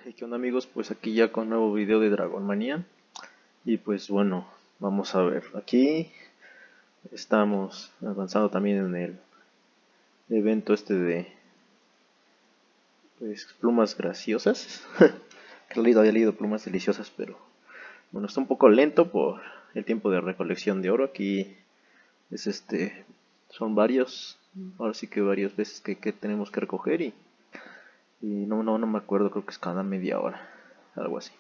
Hey, ¿qué onda amigos? Pues aquí ya con nuevo video de Dragon Manía. Y pues bueno, vamos a ver. Aquí estamos avanzando también en el evento este de pues, plumas graciosas. Que había leído plumas deliciosas, pero bueno, está un poco lento por el tiempo de recolección de oro. Aquí es son varios, ahora sí que varias veces que tenemos que recoger y no me acuerdo, creo que es cada media hora, algo así.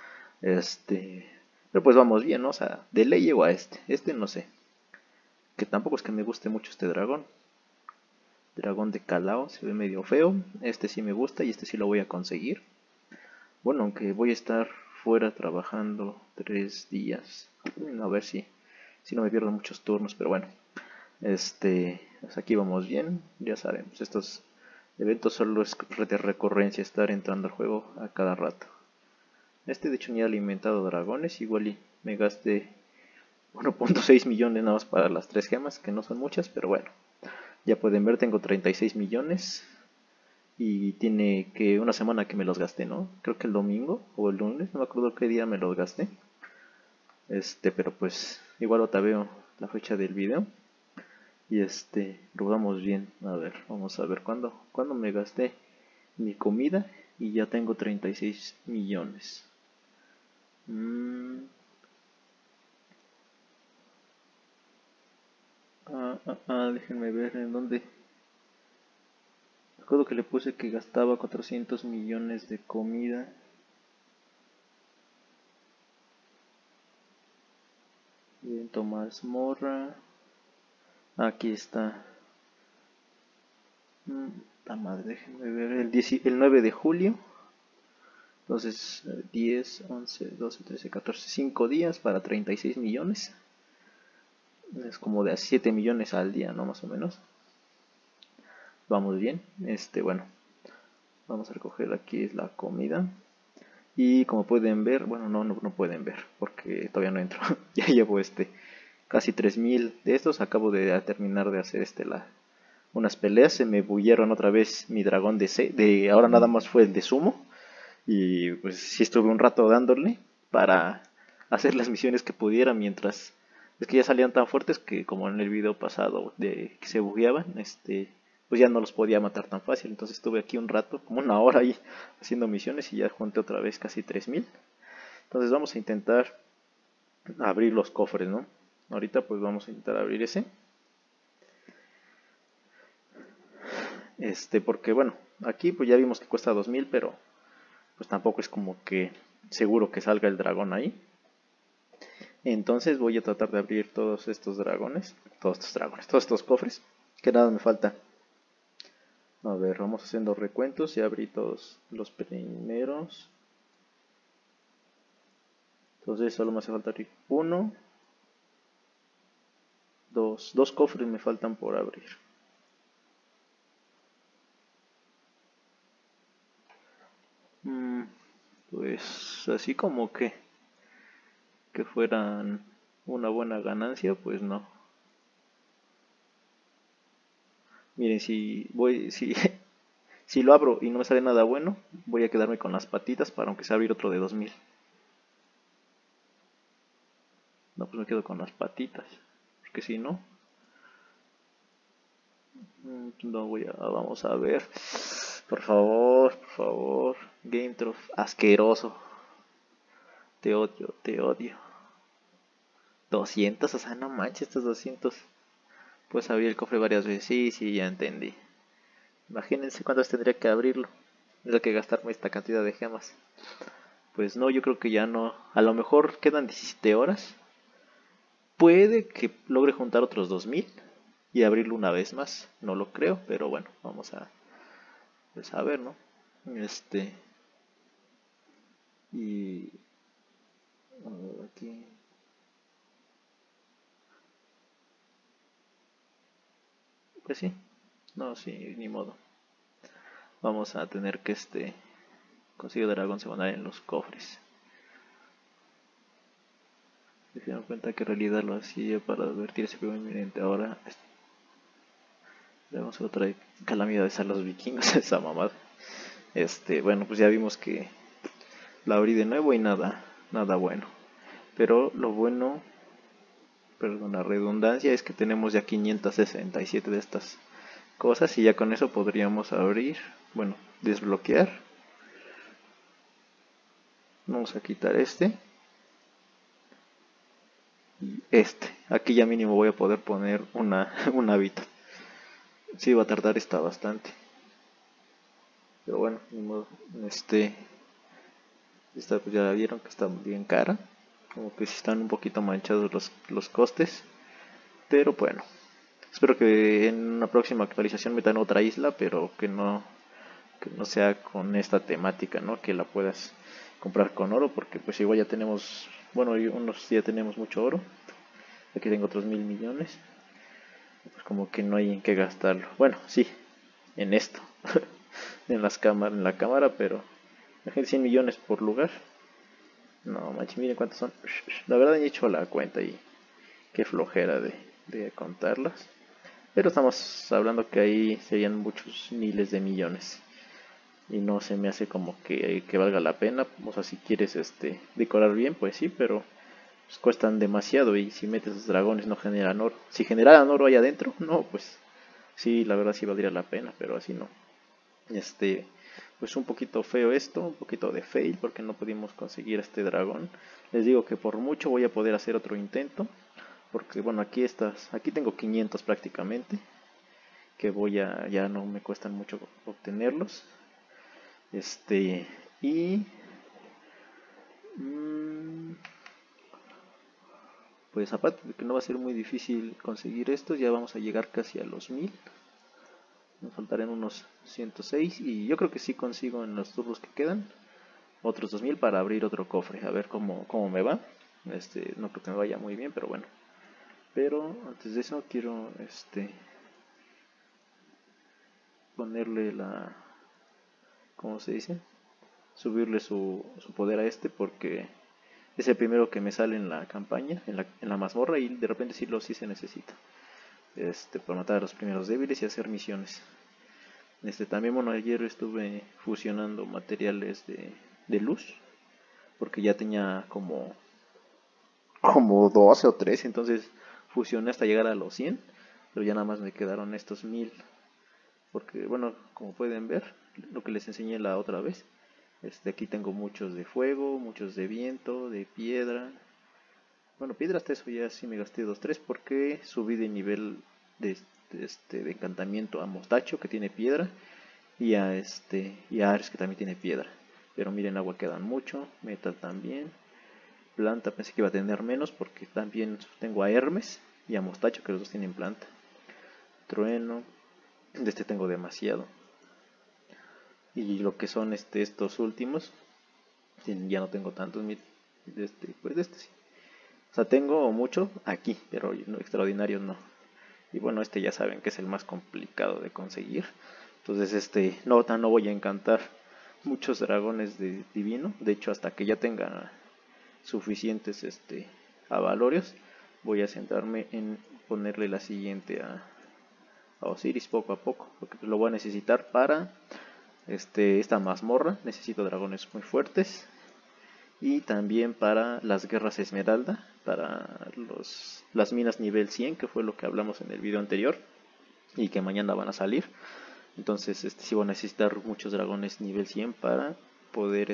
Pero pues vamos bien, ¿no? O sea, de ley llego a este no sé, que tampoco es que me guste mucho este dragón de Calao, se ve medio feo, este sí me gusta y este sí lo voy a conseguir. Bueno, aunque voy a estar fuera trabajando 3 días, a ver si no me pierdo muchos turnos, pero bueno, pues aquí vamos bien, ya saben, pues estos eventos solo es de recurrencia, estar entrando al juego a cada rato. De hecho ni ha alimentado dragones, igual y me gasté 1.6 millones nada más para las 3 gemas, que no son muchas, pero bueno. Ya pueden ver, tengo 36 millones y tiene que una semana que me los gasté, ¿no? Creo que el domingo o el lunes, no me acuerdo qué día me los gasté. Pero pues igual otra veo la fecha del video y lo vamos bien. A ver, vamos a ver cuándo me gasté mi comida y ya tengo 36 millones. Déjenme ver en dónde. Recuerdo que le puse que gastaba 400 millones de comida. Bien, Tomás Morra. Aquí está. La madre, déjenme ver. El 9 de julio. Entonces, 10, 11, 12, 13, 14, 5 días para 36 millones. Es como de a 7 millones al día, ¿no? Más o menos. Vamos bien. Bueno. Vamos a recoger aquí la comida. Y como pueden ver, bueno, no pueden ver porque todavía no entro. Ya llevo casi 3000 de estos. Acabo de terminar de hacer unas peleas. Se me bullieron otra vez mi dragón de ahora nada más fue el de sumo. Y pues sí estuve un rato dándole para hacer las misiones que pudiera mientras. Es que ya salían tan fuertes que como en el video pasado de que se bugueaban, pues ya no los podía matar tan fácil. Entonces estuve aquí un rato, como una hora ahí haciendo misiones y ya junté otra vez casi 3000. Entonces vamos a intentar abrir los cofres, ¿no? Ahorita pues vamos a intentar abrir ese. Porque bueno, aquí pues ya vimos que cuesta 2000, pero pues tampoco es como que seguro que salga el dragón ahí. Entonces voy a tratar de abrir todos estos dragones, todos estos cofres, que nada me falta. A ver, vamos haciendo recuentos, ya abrí todos los primeros. Entonces solo me hace falta abrir uno, dos cofres me faltan por abrir. Pues así como que fueran una buena ganancia, pues no. Miren, si si lo abro y no me sale nada bueno, voy a quedarme con las patitas para aunque sea abrir otro de 2000. No, pues me quedo con las patitas, porque si no, no vamos a ver. Por favor, Game Trophy, asqueroso. Te odio, te odio. 200, o sea, no manches, estos 200. Puedes abrir el cofre varias veces. Sí, ya entendí. Imagínense cuántas tendría que abrirlo. Es lo que gastarme esta cantidad de gemas. Pues no, yo creo que ya no. A lo mejor quedan 17 horas. Puede que logre juntar otros 2000 y abrirlo una vez más. No lo creo, pero bueno, vamos pues a ver, ¿no? Y a ver aquí. Pues sí, no, sí, ni modo. Vamos a tener que conseguir dragón secundario en los cofres. Se dieron cuenta que en realidad lo hacía para advertir ese primer inminente. Ahora vamos a otra calamidades a los vikingos, esa mamada. Bueno, pues ya vimos que la abrí de nuevo y nada bueno. Pero lo bueno, perdón, la redundancia, es que tenemos ya 567 de estas cosas y ya con eso podríamos abrir, bueno, desbloquear. Vamos a quitar este y este. Aquí ya mínimo voy a poder poner un hábitat. Sí, va a tardar esta bastante. Pero bueno, ni modo. Esta pues ya vieron que está bien cara. Como que sí están un poquito manchados los costes. Pero bueno. Espero que en una próxima actualización metan otra isla, pero que no sea con esta temática, ¿no? Que la puedas comprar con oro, porque pues igual ya tenemos, bueno, unos ya tenemos mucho oro. Aquí tengo otros 1000 millones. Pues como que no hay en qué gastarlo. Bueno, sí, en esto. En la cámara, pero imagínate 100 millones por lugar. No, manches, miren cuántos son. La verdad he hecho la cuenta y qué flojera de contarlas. Pero estamos hablando que ahí serían muchos miles de millones. Y no se me hace como que valga la pena. O sea, si quieres decorar bien, pues sí, pero pues cuestan demasiado. Y si metes los dragones no generan oro. Si generaran oro ahí adentro, no, pues sí, la verdad sí valdría la pena, pero así no. Pues un poquito feo esto, un poquito de fail porque no pudimos conseguir este dragón. Les digo que por mucho voy a poder hacer otro intento, porque bueno, aquí tengo 500 prácticamente, que ya no me cuestan mucho obtenerlos. Y mm, pues aparte de que no va a ser muy difícil conseguir estos, ya vamos a llegar casi a los 1000. Nos faltarán unos 106 y yo creo que sí consigo en los turbos que quedan otros 2000 para abrir otro cofre, a ver cómo me va. No creo que me vaya muy bien, pero bueno. Pero antes de eso quiero ponerle ¿cómo se dice? Subirle su poder a porque es el primero que me sale en la campaña, en la mazmorra, y de repente sí se necesita. Para matar a los primeros débiles y hacer misiones. También, bueno, ayer estuve fusionando materiales de luz, porque ya tenía como 12 o 13, entonces fusioné hasta llegar a los 100, pero ya nada más me quedaron estos 1000, porque bueno, como pueden ver, lo que les enseñé la otra vez, aquí tengo muchos de fuego, muchos de viento, de piedra. Bueno, piedra hasta eso ya sí me gasté 2 3 porque subí de nivel de encantamiento a mostacho, que tiene piedra, y a Ares, que también tiene piedra. Pero miren, agua quedan mucho, metal también. Planta pensé que iba a tener menos porque también tengo a Hermes y a Mostacho, que los dos tienen planta. Trueno, de tengo demasiado. Y lo que son estos últimos, ya no tengo tantos. Pues de este sí. O sea, tengo mucho aquí, pero no, extraordinarios no. Y bueno, ya saben que es el más complicado de conseguir. Entonces no voy a encantar muchos dragones de divino. De hecho, hasta que ya tenga suficientes avalorios, voy a centrarme en ponerle la siguiente a Osiris poco a poco, porque lo voy a necesitar para esta mazmorra. Necesito dragones muy fuertes, y también para las guerras esmeralda, para las minas nivel 100, que fue lo que hablamos en el video anterior y que mañana van a salir. Entonces sí voy a necesitar muchos dragones nivel 100 para poder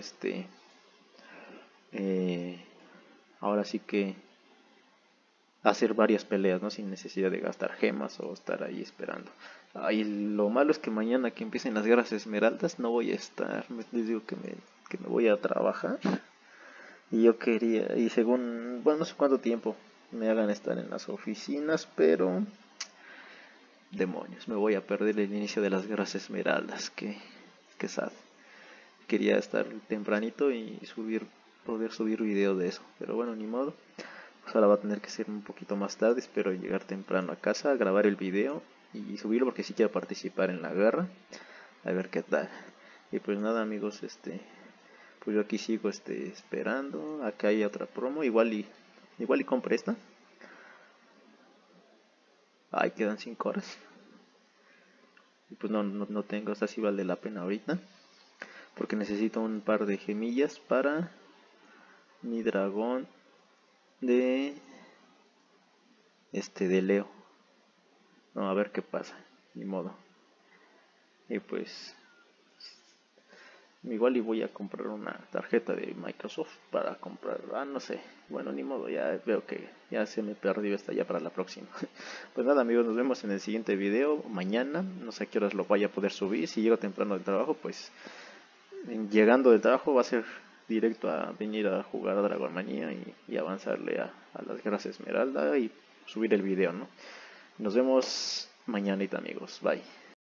ahora sí que hacer varias peleas, ¿no? Sin necesidad de gastar gemas o estar ahí esperando. Y lo malo es que mañana que empiecen las guerras esmeraldas no voy a estar. Les digo que me voy a trabajar. Y yo quería, y según, bueno, no sé cuánto tiempo me hagan estar en las oficinas, pero demonios, me voy a perder el inicio de las guerras esmeraldas. Que sad. Quería estar tempranito y poder subir video de eso, pero bueno, ni modo. Pues ahora va a tener que ser un poquito más tarde. Espero llegar temprano a casa, grabar el video y subirlo, porque sí quiero participar en la guerra. A ver qué tal. Y pues nada, amigos, pues yo aquí sigo esperando. Acá hay otra promo, igual y compré esta. Ay, quedan 5 horas. Y pues no tengo, esta sí vale la pena ahorita. porque necesito un par de gemillas para mi dragón de de Leo. No, a ver qué pasa, ni modo. Y pues igual y voy a comprar una tarjeta de Microsoft para comprar, no sé, bueno, ni modo, ya veo que ya se me perdió esta ya para la próxima. Pues nada amigos, nos vemos en el siguiente video mañana, no sé a qué horas lo vaya a poder subir, si llego temprano del trabajo, pues llegando del trabajo va a ser directo a venir a jugar a Dragon Manía y avanzarle a las guerras Esmeralda y subir el video, ¿no? Nos vemos mañanita amigos, bye.